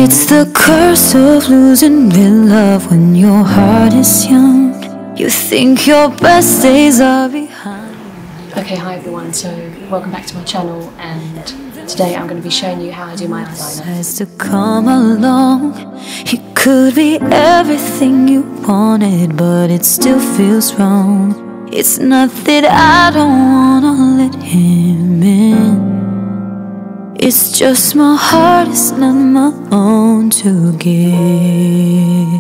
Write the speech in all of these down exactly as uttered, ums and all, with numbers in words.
It's the curse of losing real love when your heart is young. You think your best days are behind. Okay, hi everyone, so welcome back to my channel, and today I'm going to be showing you how I do my eyeliner. Has to come along. He could be everything you wanted, but it still feels wrong. It's not that I don't wanna let him in. It's just my heart is not my own to give.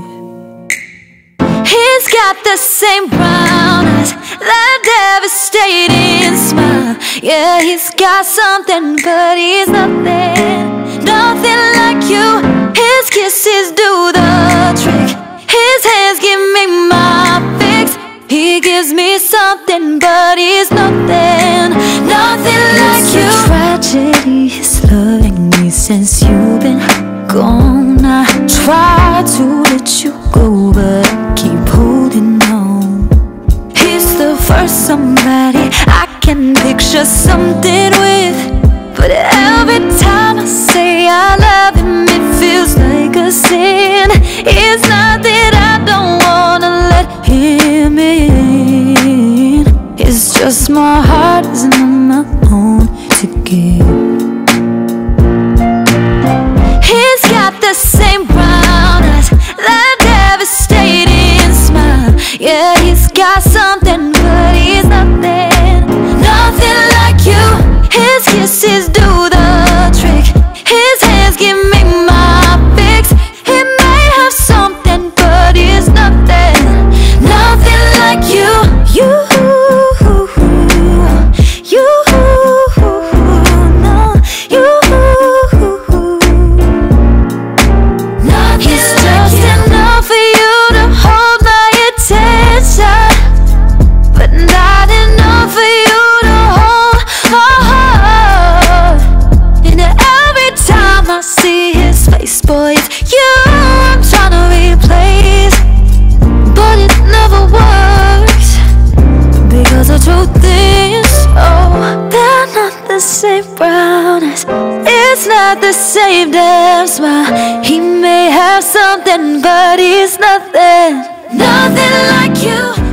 He's got the same brown eyes, that devastating smile. Yeah, he's got something, but he's nothing, nothing like you. His kisses do the trick, his hands give me my fix. He gives me something, but he's nothing, nothing like you. It's a tragedy, he's loving me since you've been gone. I try to let you go, but I keep holding on. He's the first somebody I can picture something with, but every time I say I love him, it feels like a sin. It's not that I don't wanna let him in. It's just my heart is not my own to give. He's got the same brown eyes, that devastating smile. Yeah, he's got something, but he's nothing, nothing like you. His kisses do the trick, his hands give me my fix. He may have something, but he's nothing, nothing like you. You, you, no, you. He's just enough for you to hold my attention, but not enough for you to hold my heart. And every time I see his face, boy, it's you I'm trying to replace, but it never works, because the truth is, oh, they're not the same brown eyes, it's not the same damn smile. He may have something, but he's nothing, nothing like you.